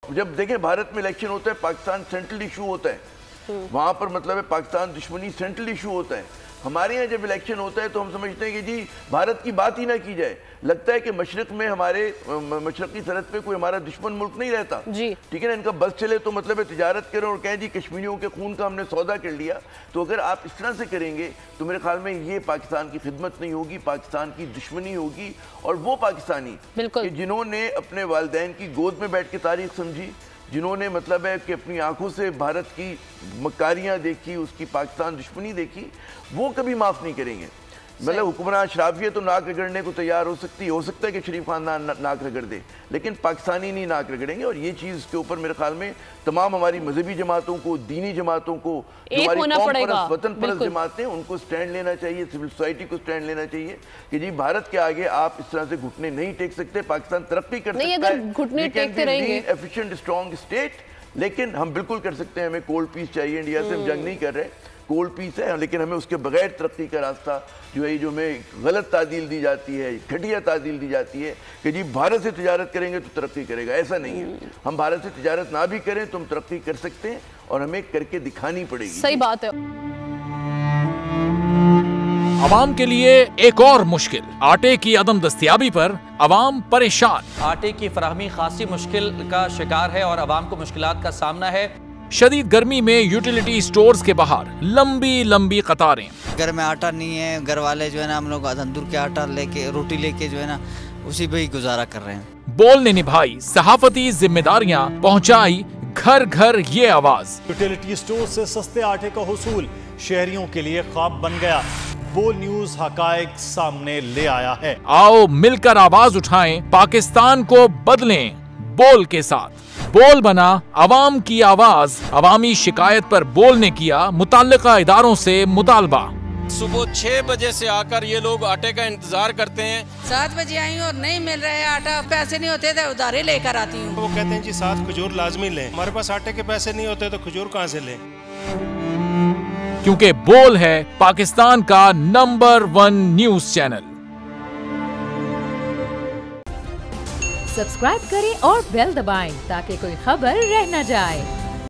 जब देखें भारत में इलेक्शन होता है, पाकिस्तान सेंट्रल इशू होता है, वहां पर मतलब है पाकिस्तान दुश्मनी सेंट्रल इशू होता है। हमारे यहाँ जब इलेक्शन होता है तो हम समझते हैं कि जी भारत की बात ही ना की जाए। लगता है कि मशरक में हमारे मशरकी सरहद पे कोई हमारा दुश्मन मुल्क नहीं रहता, ठीक है ना। इनका बस चले तो मतलब है तिजारत करें और कहें जी कश्मीरियों के खून का हमने सौदा कर लिया। तो अगर आप इस तरह से करेंगे तो मेरे ख्याल में ये पाकिस्तान की खिदमत नहीं होगी, पाकिस्तान की दुश्मनी होगी। और वो पाकिस्तानी कि जिन्होंने अपने वालिदैन की गोद में बैठ के तारीख समझी, जिन्होंने मतलब है कि अपनी आंखों से भारत की मकारियां देखी, उसकी पाकिस्तान दुश्मनी देखी, वो कभी माफ़ नहीं करेंगे। मतलब हुक्मरान शराफियत तो नाक रगड़ने को तैयार हो सकता है कि शरीफ खानदान नाक रगड़ दे, लेकिन पाकिस्तानी नहीं नाक रगड़ेंगे। और ये चीज़ के ऊपर मेरे ख्याल में तमाम हमारी मजहबी जमातों को, दीनी जमातों को, हमारी कौम परस्त, वतन परस्त जमातें, उनको स्टैंड लेना चाहिए, सिविल सोसाइटी को स्टैंड लेना चाहिए कि जी भारत के आगे आप इस तरह से घुटने नहीं टेक सकते। पाकिस्तान तरक्की कर सकता है, घुटने टेकते रहेंगे, एफिशिएंट स्ट्रॉन्ग स्टेट, लेकिन हम बिल्कुल कर सकते हैं। हमें कोल्ड पीस चाहिए, इंडिया से हम जंग नहीं कर रहे, कोल्ड पीस है, लेकिन हमें उसके बगैर तरक्की का रास्ता जो है, जो हमें गलत तादील दी जाती है, घटिया तादील दी जाती है कि जी भारत से तिजारत करेंगे तो तरक्की करेगा, ऐसा नहीं है। हम भारत से तिजारत ना भी करें तो हम तरक्की कर सकते हैं और हमें करके दिखानी पड़ेगी। सही बात है। अवाम के लिए एक और मुश्किल, आटे की अदम दस्तयाबी पर अवाम परेशान। आटे की फराहमी खासी मुश्किल का शिकार है और अवाम को मुश्किलात का सामना है। शदीद गर्मी में यूटिलिटी स्टोर्स के बाहर लंबी लंबी कतारें। घर में आटा नहीं है, घर वाले जो है ना हम लोग तंदूर के आटा लेके, रोटी लेके जो है ना उसी पे ही गुजारा कर रहे हैं। बोल ने निभाई सहाफती जिम्मेदारियां, पहुंचाई घर घर ये आवाज। यूटिलिटी स्टोर से सस्ते आटे का हुसूल शहरियों के लिए ख्वाब बन गया। बोल न्यूज हकायक सामने ले आया है। आओ मिलकर आवाज उठाएं, पाकिस्तान को बदलें बोल के साथ। बोल बना अवाम की आवाज। अवामी शिकायत पर बोल ने किया मुताल्लिका इदारों से मुतालबा। सुबह 6 बजे से आकर ये लोग आटे का इंतजार करते हैं। 7 बजे आई और नहीं मिल रहा है आटा, पैसे नहीं होते तो उधारे लेकर आती हूँ। वो कहते हैं जी 7 खजूर लाजमी लें। हमारे पास आटे के पैसे नहीं होते तो खजूर कहाँ से लें? क्योंकि बोल है पाकिस्तान का नंबर 1 न्यूज चैनल। सब्सक्राइब करें और बेल दबाएं ताकि कोई खबर रह न जाए।